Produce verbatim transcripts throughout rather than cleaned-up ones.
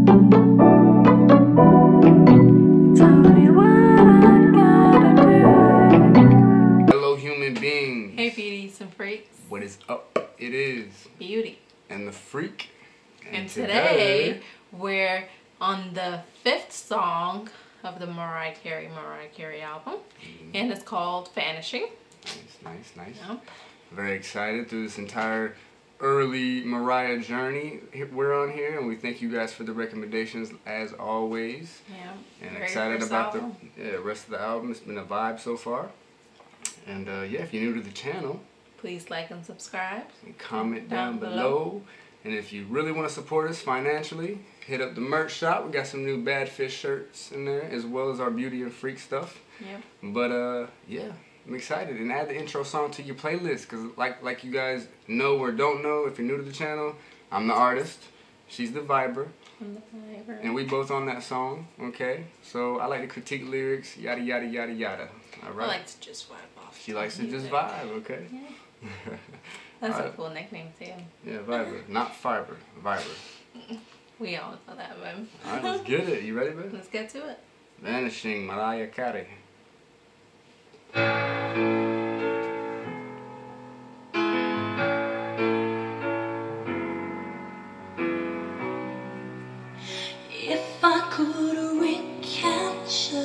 Hello, human beings. Hey, beauties and freaks. What is up? It is Beauty. And the Freak. And, and today, today, we're on the fifth song of the Mariah Carey, Mariah Carey album. Mm-hmm. And it's called Vanishing. Nice, nice, nice. Yep. Very excited through this entire early Mariah journey we're on here, and we thank you guys for the recommendations as always. Yeah. And very excited about album. the yeah, rest of the album. It's been a vibe so far. And uh, yeah, if you're new to the channel, please like and subscribe. And comment down, down below. below. And if you really want to support us financially, hit up the merch shop. We got some new Bad Fish shirts in there, as well as our Beauty and Freak stuff. Yep. But uh, yeah. I'm excited, and add the intro song to your playlist, because like like you guys know or don't know, if you're new to the channel, I'm the artist, she's the viber, I'm the viber, and we both on that song, okay? So I like to critique lyrics, yada yada yada yada. All right. I like to just vibe off. She likes to music. just vibe, okay? Yeah. That's right. A cool nickname too. Yeah, viber, not fiber, viber. We all know that, babe. All right, let's get it. You ready, babe? Let's get to it. Vanishing, Mariah Carey. If I could recapture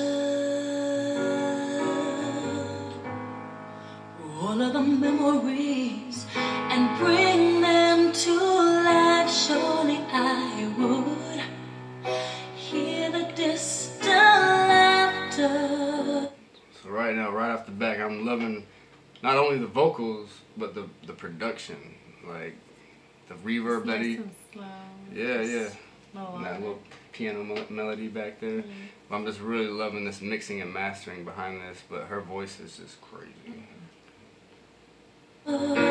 all of the memories and bring them to life, surely I would hear the distant laughter. So right now, right off the back, I'm loving not only the vocals, but the the production, like the reverb that he, yeah, yeah, and that little piano mel melody back there. Mm-hmm. I'm just really loving this mixing and mastering behind this, but her voice is just crazy. Uh,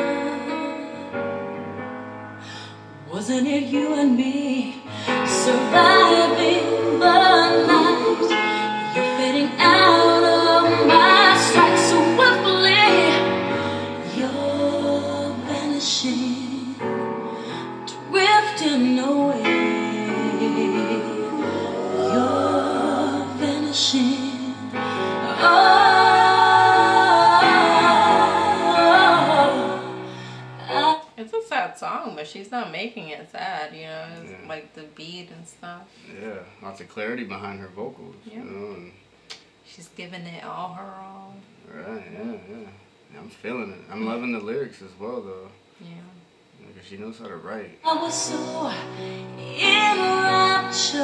wasn't it you and me surviving the night? You're fading out of my sight so swiftly. You're vanishing, drifting away. You're vanishing. Oh, it's a sad song, but she's not making it sad, you know, it's yeah. like the beat and stuff. Yeah, lots of clarity behind her vocals, yeah. You know, and she's giving it all her all. Right, yeah, yeah, yeah. I'm feeling it. I'm loving the lyrics as well, though. Yeah. Because she knows how to write. I was so enraptured,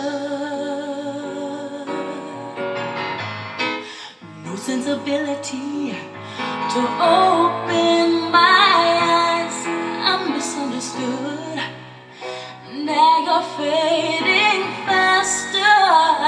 no sensibility to open my eyes. I'm misunderstood. Now you're fading faster.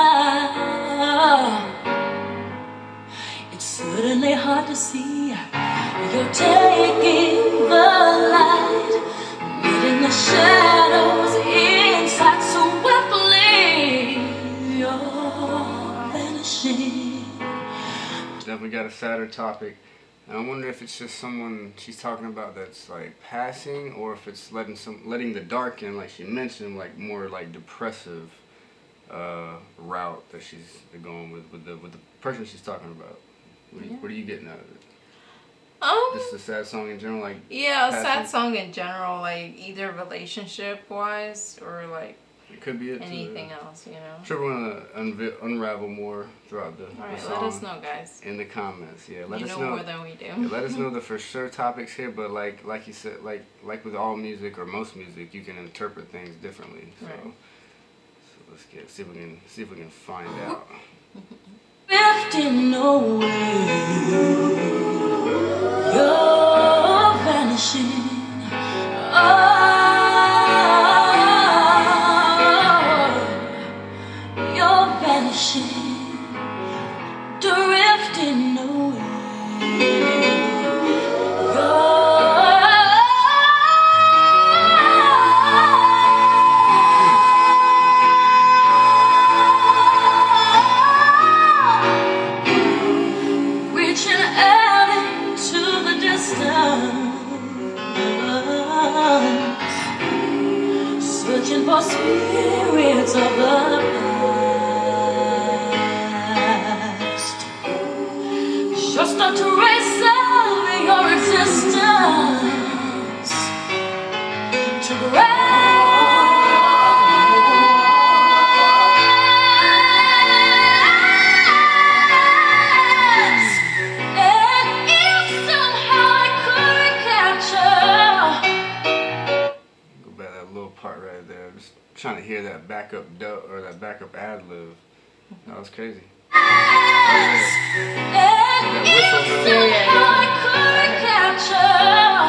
It's certainly hard to see. You're taking the light, meeting the shadows inside so swiftly. You're vanishing. Definitely got a sadder topic. And I wonder if it's just someone she's talking about that's like passing, or if it's letting some letting the dark in, like she mentioned, like more like depressive uh, route that she's going with with the with the person she's talking about. What, yeah. What are you getting out of it? Um, Just a sad song in general, like yeah, a passing? sad song in general, like either relationship wise or like it could be it anything too. else, you know. I'm sure we're gonna unv unravel more throughout the, All right, the song. let us know, guys. In the comments, yeah. Let you us know, know more than we do. Yeah, let us know the for sure topics here, but like like you said, like like with all music or most music, you can interpret things differently. So, right. so let's get see if we can see if we can find out. Drifting away, you're vanishing. Oh, you're vanishing, drifting away. Reaching out into the distance. of the past. Just a trace of your existence to grasp. And if somehow I could recapture. Go back that little part right there. Just trying to hear that backup du- or that backup ad lib. That was crazy. And if somehow I could recapture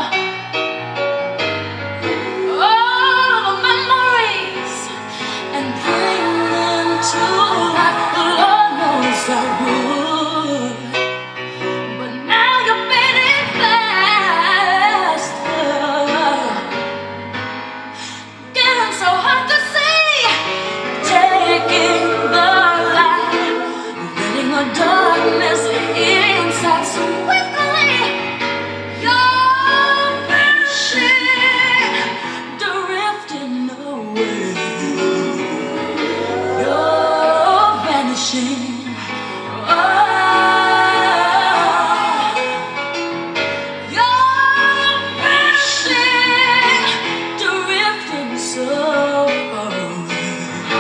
all the memories and bring them to life, Lord knows I would. But now you're fading faster, getting so hard to see, taking the light, letting the darkness inside so quickly. You're vanishing, drifting away. You're vanishing. Oh, you're vanishing, drifting so far away.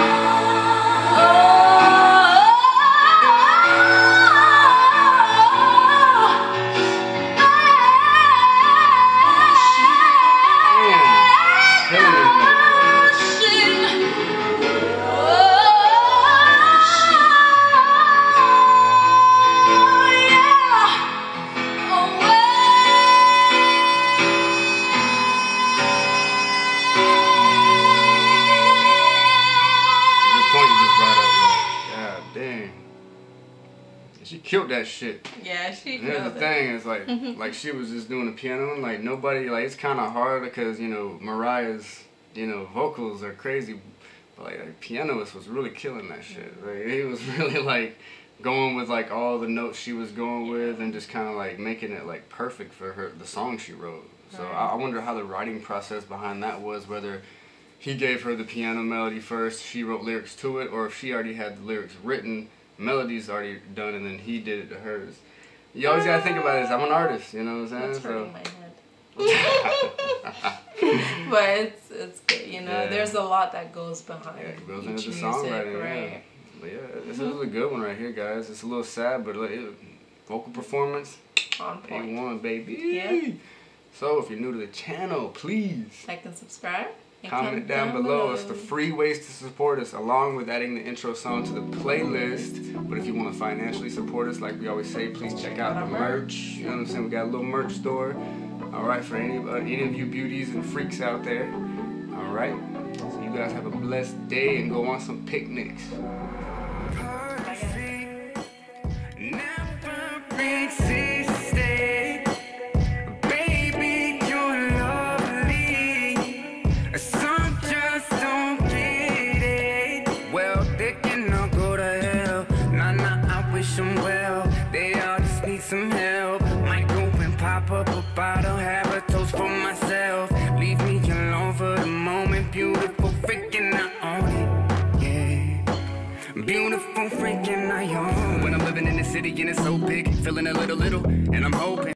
The point you just brought up, like, God dang. She killed that shit. Yeah, she And here's the killed it. thing, it's like, like she was just doing the piano, and like nobody, like it's kind of hard because, you know, Mariah's, you know, vocals are crazy, but like the pianist was really killing that shit. Like he was really like going with like all the notes she was going with and just kind of like making it like perfect for her, the song she wrote. So Right. I, I wonder how the writing process behind that was, whether he gave her the piano melody first, she wrote lyrics to it, or if she already had the lyrics written, melodies already done, and then he did it to hers. You always gotta think about this. I'm an artist, you know what I'm That's saying? hurting my head. But it's it's good, you know. Yeah. There's a lot that goes behind Yeah, it goes each into the music, songwriting, yeah. right? But yeah, this is a good one right here, guys. It's a little sad, but like, it, vocal performance, On A point. one, baby. Yeah. So if you're new to the channel, please Like and subscribe. And comment down below. It's the free ways to support us, along with adding the intro song to the playlist. But if you want to financially support us, like we always say, please check out the merch. You know what I'm saying? We got a little merch store. All right, for any, uh, any of you beauties and freaks out there. All right. So you guys have a blessed day and go on some picnics. Some help, might go and pop up a bottle, have a toast for myself. Leave me alone for the moment, beautiful freaking I own it, yeah. Beautiful freaking I own. When I'm living in the city and it's so big, feeling a little little, and I'm hoping.